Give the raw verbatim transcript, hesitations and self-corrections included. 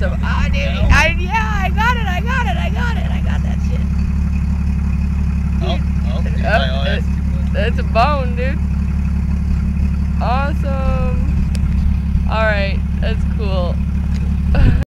awesome. Ah, dude. I, yeah, I got it. I got it. I got it. I got that shit. Oh, oh, he's Oh, like, oh, that's too much. That's a bone, dude. Awesome. All right, that's cool.